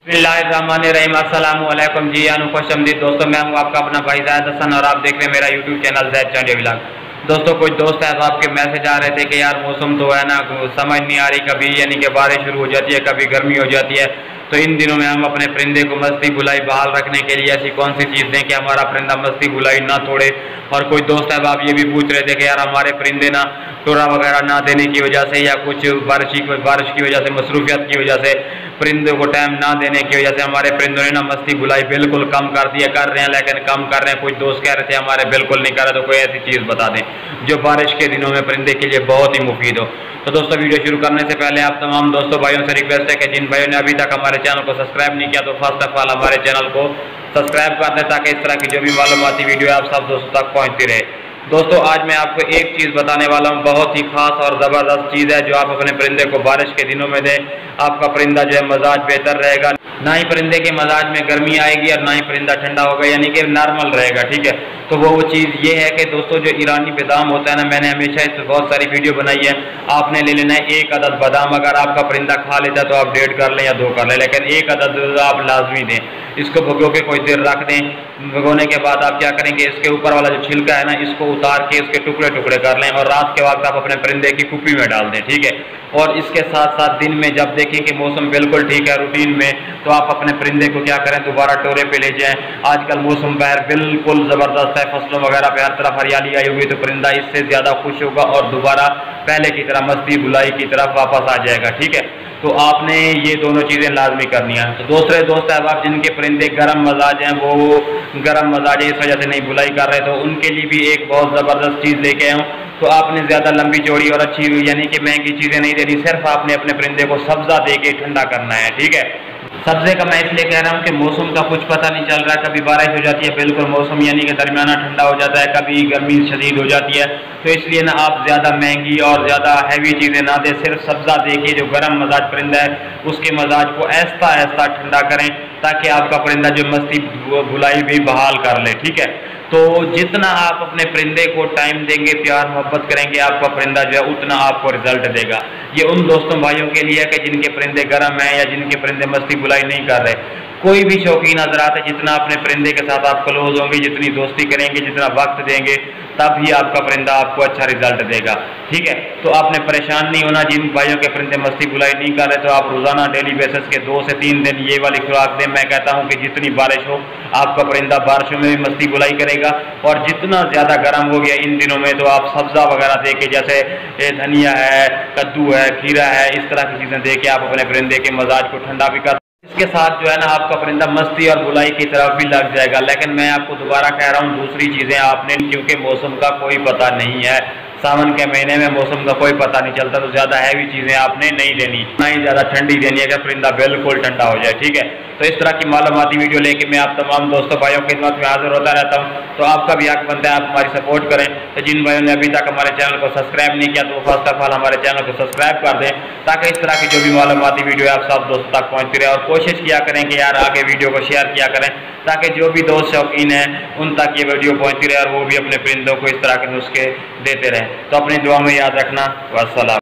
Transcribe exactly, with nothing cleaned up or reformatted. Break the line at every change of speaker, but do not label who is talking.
बिस्मिल्लाहिर्रहमानिर्रहीम। अस्सलाम वालेकुम जी, अनुखुशमदीद दोस्तों, मैं हूँ आपका अपना भाई ज़ाहिद हसन और आप देख रहे हैं मेरा YouTube channel Zaid Chande vlog. दोस्तों, कुछ दोस्त हैं तो आपके मैसेज आ रहे थे कि यार मौसम तो है ना समझ नहीं आ रही, कभी यानी कि बारिश शुरू हो जाती है, कभी गर्मी हो जाती है, तो इन दिनों में हम अपने परिंदे को मस्ती बुलाई बहाल रखने के लिए ऐसी कौन सी चीज़ दें कि हमारा परिंदा मस्ती बुलाई ना तोड़े। और कोई दोस्त है आप ये भी पूछ रहे थे कि यार हमारे परिंदे ना टोरा वगैरह ना देने की वजह से या कुछ बारिश की बारिश की वजह से, मसरूफियत की वजह से, परिंदों को टाइम ना देने की वजह से हमारे परिंदों ने ना मस्ती बुलाई बिल्कुल कम कर दिया कर रहे हैं, लेकिन कम कर रहे हैं। कुछ दोस्त कह रहे थे हमारे बिल्कुल नहीं कर रहे, तो कोई ऐसी चीज़ बता दें जो बारिश के दिनों में परिंदे के लिए बहुत ही मुफीद हो। तो दोस्तों, वीडियो शुरू करने से पहले आप तमाम दोस्तों भाइयों से रिक्वेस्ट है कि जिन भाइयों ने अभी तक हमारे चैनल को सब्सक्राइब नहीं किया तो फर्स्ट ऑफ ऑल हमारे चैनल को सब्सक्राइब कर दें ताकि इस तरह की जो भी मालूमाती वीडियो है आप सब दोस्तों तक पहुँचती रहे। दोस्तों, आज मैं आपको एक चीज़ बताने वाला हूँ, बहुत ही खास और ज़बरदस्त चीज़ है जो आप अपने परिंदे को बारिश के दिनों में दें। आपका परिंदा जो है मजाज बेहतर रहेगा, ना ही परिंदे के मजाज में गर्मी आएगी और ना ही परिंदा ठंडा होगा, यानी कि नॉर्मल रहेगा। ठीक है, तो वो वो चीज़ ये है कि दोस्तों जो ईरानी बादाम होता है ना, मैंने हमेशा इस पर बहुत सारी वीडियो बनाई है। आपने ले लेना है एक अदद बादाम, अगर आपका परिंदा खा लेता है तो आप डेढ़ कर लें या दो कर लें, लेकिन एक अदद आप लाजमी दें। इसको भिगो के कुछ देर रख दें। भिगोने के बाद आप क्या करेंगे, इसके ऊपर वाला जो छिलका है ना, इसको उतार के इसके टुकड़े टुकड़े कर लें और रात के वक्त आप अपने परिंदे की कुप्पी में डाल दें। ठीक है, और इसके साथ साथ दिन में जब देखें कि मौसम बिल्कुल ठीक है रूटीन में, तो आप अपने परिंदे को क्या करें, दोबारा टोरे पे ले जाएं। आजकल मौसम बाहर बिल्कुल ज़बरदस्त है, फसलों वगैरह पे हर तरफ हरियाली आई होगी, तो परिंदा इससे ज़्यादा खुश होगा और दोबारा पहले की तरह मस्ती बुलाई की तरफ वापस आ जाएगा। ठीक है, तो आपने ये दोनों चीज़ें लाजमी करनी है। तो दूसरे दोस्त अहबाब जिनके परिंदे गर्म मजाज हैं, वो गर्म मजाज है इस वजह से नहीं बुलाई कर रहे, तो उनके लिए भी एक बहुत ज़बरदस्त चीज़ लेके आया हूँ। तो आपने ज़्यादा लंबी चौड़ी और अच्छी यानी कि महंगी चीज़ें नहीं देनी, सिर्फ आपने अपने परिंदे को सब्ज़ा दे के ठंडा करना है। ठीक है, सब्ज़े का मैं इसलिए कह रहा हूँ कि मौसम का कुछ पता नहीं चल रहा है, कभी बारिश हो जाती है बिल्कुल मौसम यानी कि दरमियाना ठंडा हो जाता है, कभी गर्मी शदीद हो जाती है, तो इसलिए ना आप ज़्यादा महंगी और ज़्यादा हैवी चीज़ें ना दें, सिर्फ सब्ज़ा दे के जो गर्म मजाज परिंदा है उसके मजाज को ऐसा ऐसा ठंडा करें ताकि आपका परिंदा जो मस्ती बुलाई भी बहाल कर ले। ठीक है, तो जितना आप अपने परिंदे को टाइम देंगे, प्यार मोहब्बत करेंगे, आपका परिंदा जो है उतना आपको रिजल्ट देगा। ये उन दोस्तों भाइयों के लिए है कि जिनके परिंदे गर्म हैं या जिनके परिंदे मस्ती बुलाई नहीं कर रहे। कोई भी शौकीन हज़रात है, जितना अपने परिंदे के साथ आप क्लोज होंगे, जितनी दोस्ती करेंगे, जितना वक्त देंगे, तब ही आपका परिंदा आपको अच्छा रिजल्ट देगा। ठीक है, तो आपने परेशान नहीं होना। जिन भाइयों के परिंदे मस्ती बुलाई नहीं कर रहे, तो आप रोज़ाना डेली बेसिस के दो से तीन दिन ये वाली खुराक दें। मैं कहता हूँ कि जितनी बारिश हो आपका परिंदा बारिशों में भी मस्ती बुलाई करेगा, और जितना ज़्यादा गर्म हो गया इन दिनों में तो आप सब्ज़ा वगैरह दे के, जैसे धनिया है, कद्दू है, खीरा है, इस तरह की चीज़ें दे के आप अपने परिंदे के मजाज को ठंडा भी कर, इसके साथ जो है ना आपका परिंदा मस्ती और बुलाई की तरफ भी लग जाएगा। लेकिन मैं आपको दोबारा कह रहा हूँ, दूसरी चीज़ें आपने, क्योंकि मौसम का कोई पता नहीं है, सावन के महीने में मौसम का कोई पता नहीं चलता, तो ज़्यादा हैवी चीज़ें आपने नहीं देनी, ना ही ज़्यादा ठंडी देनी है कि परिंदा बिल्कुल ठंडा हो जाए। ठीक है, तो इस तरह की मालूमाती वीडियो लेके मैं आप तमाम दोस्तों भाइयों की खिदमत में हाजिर होता रहता हूँ। तो आपका भी हक बनता है आप हमारी सपोर्ट करें। तो जिन भाइयों ने अभी तक हमारे चैनल को सब्सक्राइब नहीं किया तो फर्स्ट ऑफ ऑल हमारे चैनल को सब्सक्राइब कर दें ताकि इस तरह की जो भी मालूमाती वीडियो है आप सब दोस्तों तक पहुँचती रहे। और कोशिश किया करें कि यार आगे वीडियो को शेयर किया करें ताकि जो भी दोस्त शौकीन हैं उन तक ये वीडियो पहुँचती रहे और वो भी अपने परिंदों को इस तरह के नुस्खे देते रहें। तो अपनी दुआ में याद रखना। वस्सलाम।